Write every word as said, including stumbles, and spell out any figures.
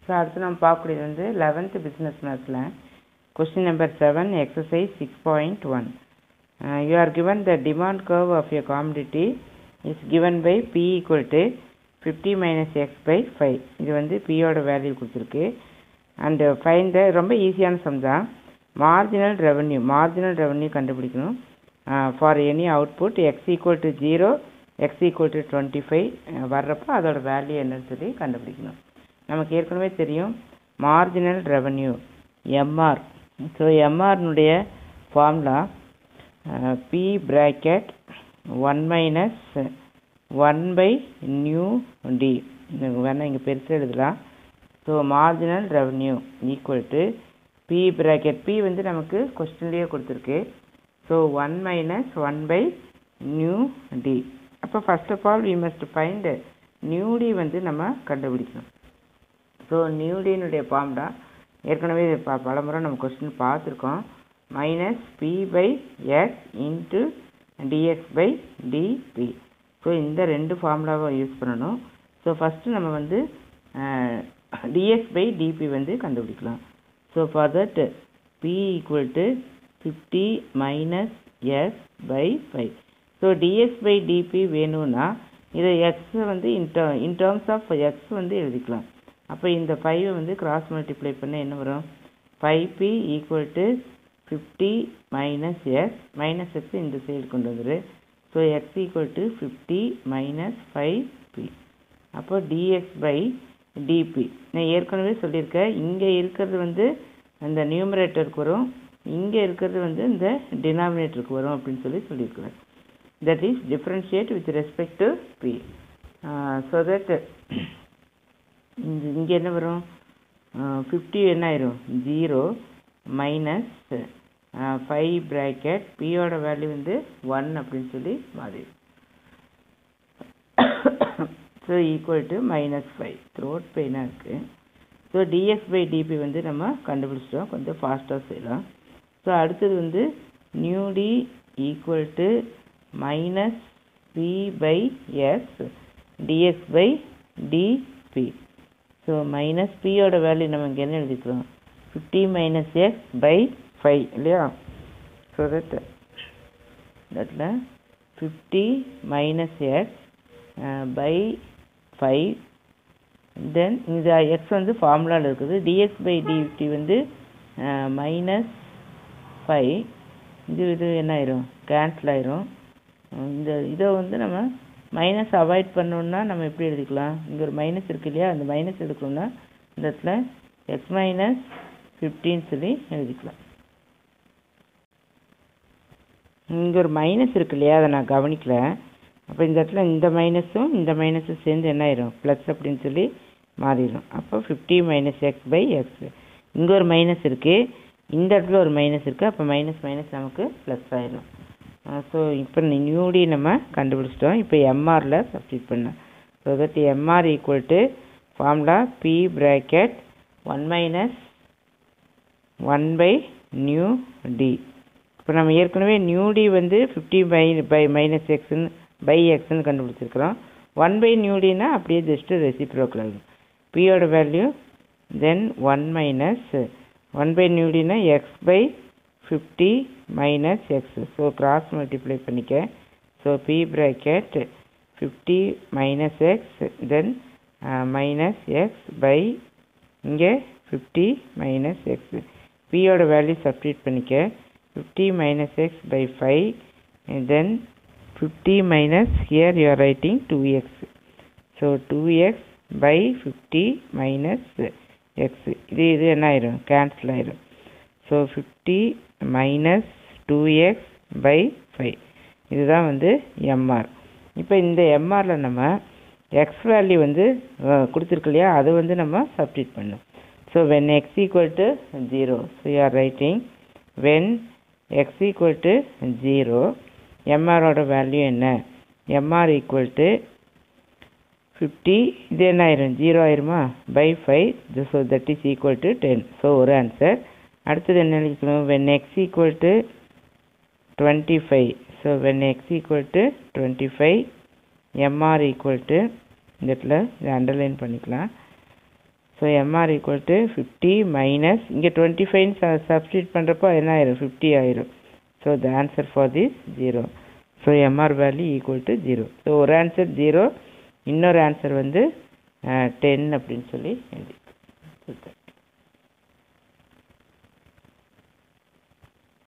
So அடுத்து நம்ம பார்க்கக்கூடியது வந்து லெவன்த்து பிஸ்னஸ் மேத்ஸில் question number seven exercise six point one you are given the demand curve of a commodity is given by p equal to fifty minus x by five. இது வந்து பியோட value கொடுத்துருக்கு. And find the ரொம்ப ஈஸியான sum தான். Marginal revenue marginal revenue கண்டுபிடிக்கணும் for any output x equal to zero x equal to twenty five வர்றப்போ அதோட வேல்யூ என்னன்னு சொல்லி கண்டுபிடிக்கணும். நமக்கு ஏற்கனவே தெரியும் மார்ஜினல் ரெவன்யூ எம்ஆர். ஸோ எம்ஆர்னுடைய formula p bracket one minus one by nu d. வேணால் இங்கே பெருசாக எழுதலாம். So marginal revenue equal to p bracket p வந்து நமக்கு கொஸ்டின்லேயே கொடுத்துருக்கு. So one minus one by nu d. அப்போ first of all we must find nu d வந்து நம்ம கண்டுபிடிக்கணும். ஸோ நியூ டினுடைய ஃபார்முலா ஏற்கனவே ப பலமுறை நம்ம கொஸ்டின் பார்த்துருக்கோம். Minus p by x into dx by dp. So இந்த ரெண்டு ஃபார்முலாவை யூஸ் பண்ணணும். ஸோ ஃபஸ்ட்டு நம்ம வந்து டிஎக்ஸ் பை டிபி வந்து கண்டுபிடிக்கலாம். So for that p equal to fifty minus x by five. So dx by dp வேணும்னா இதை எக்ஸை வந்து in in terms of x வந்து எழுதிக்கலாம். அப்போ இந்த ஃபைவை வந்து கிராஸ் மல்டிப்ளை பண்ண என்ன வரும்? Five p equal to fifty minus x minus x இந்த சைடு கொண்டு வந்துரு. So x equal to fifty minus five p. அப்போ டிஎக்ஸ் பை டிபி நான் ஏற்கனவே சொல்லியிருக்கேன். இங்கே இருக்கிறது வந்து அந்த நியூமரேட்டருக்கு வரும், இங்கே இருக்கிறது வந்து இந்த டினாமினேட்டருக்கு வரும் அப்படின்னு சொல்லி சொல்லியிருக்கிறேன். That is differentiate with respect to p. So that இங்கே என்ன வரும்? ஃபிஃப்டி என்ன ஆயிரும்? ஜீரோ மைனஸ் ஃபைவ் ப்ராக்கெட் பியோட வேல்யூ வந்து ஒன் அப்படின்னு சொல்லி மாறிடும். So equal to minus five. Throat பெயினாக இருக்குது. ஸோ டிஎக்ஸ் பை டிபி வந்து நம்ம கண்டுபிடிச்சிட்டோம். கொஞ்சம் ஃபாஸ்ட்டாக செய்யலாம். ஸோ அடுத்தது வந்து nu d equal to minus p by x dx by dp. So minus பியோட வேல்யூ நம்ம இங்கே என்ன எழுதிக்கிறோம்? Fifty minus x by five இல்லையா? ஸோ தட் தட்டில் fifty minus x by five. Then இந்த எக்ஸ் வந்து ஃபார்முலாவில் இருக்குது. டிஎக்ஸ் பை டிடி வந்து மைனஸ் ஃபைவ். இது இது என்ன ஆயிரும்? கேன்சல் ஆயிரும். இந்த இதை வந்து நம்ம மைனஸ் அவாய்ட் பண்ணோன்னா நம்ம எப்படி எழுதிக்கலாம்? இங்கே ஒரு மைனஸ் இருக்கு இல்லையா? அந்த மைனஸ் எடுக்கணும்னா இந்த இடத்துல எக்ஸ் மைனஸ் ஃபிஃப்டின்னு சொல்லி எழுதிக்கலாம். இங்கே ஒரு மைனஸ் இருக்கு இல்லையா? அதை நான் கவனிக்கல. அப்போ இந்த இடத்துல இந்த மைனஸும் இந்த மைனஸும் சேர்ந்து என்ன ஆயிரும்? ப்ளஸ் அப்படின்னு சொல்லி மாறிடும். அப்போ fifty minus x by x. இங்கே ஒரு மைனஸ் இருக்குது, இந்த இடத்துல ஒரு மைனஸ் இருக்குது. அப்போ மைனஸ் மைனஸ் நமக்கு ப்ளஸ் ஆயிடும். ஸோ இப்போ நியூடி நம்ம கண்டுபிடிச்சிட்டோம். இப்போ எம்ஆரில் சப்ஸ்டிட் பண்ணேன். So that MR equal to formula p bracket one minus one by nu d. இப்போ நம்ம ஏற்கனவே நியூ டி வந்து ஃபிஃப்டி பை பை மைனஸ் எக்ஸ்ன்னு பை எக்ஸ்ன்னு கண்டுபிடிச்சிருக்கிறோம். ஒன் பை நியூ டினா அப்படியே ஜஸ்ட்டு ரெசிப்ரோக்கல் ஆகும். பியோட value then one minus one by nu டினா x by fifty minus x. So cross multiply பண்ணிக்க. So p bracket fifty minus x then minus x by இங்கே fifty minus x. பியோட value substitute பண்ணிக்க. Fifty minus x by five and then fifty minus here you are writing two x. So two x by fifty minus x. இது இது என்ன ஆயிரும்? Cancel ஆயிரும். So fifty minus two x by five. இதுதான் வந்து MR. இப்போ இந்த எம்ஆரில் நம்ம எக்ஸ் வேல்யூ வந்து கொடுத்துருக்கு இல்லையா? அது வந்து நம்ம சப்ஸ்டிட் பண்ணணும். So when x equal to zero, so you are writing when x equal to zero, mr ஓட வேல்யூ என்ன? mr equal to fifty. இது என்ன ஆயிரும்? ஜீரோ ஆயிருமா? By five. So that is equal to ten. So ஒரு answer. அடுத்தது என்ன எழுதிக்கணும்? when x equal to twenty five. So when x equal to twenty five, mr equal to இந்த இடத்துல இதை அண்டர்லைன் பண்ணிக்கலாம். So MR equal to fifty minus இங்கே twenty five substitute பண்ணுறப்போ என்ன ஆயிரும் ஃபிஃப்டி ஆயிரும். So the answer for this zero. So MR value equal to zero. So ஒரு ஆன்சர் ஜீரோ, இன்னொரு ஆன்சர் வந்து டென் அப்படின்னு சொல்லி எழுதி.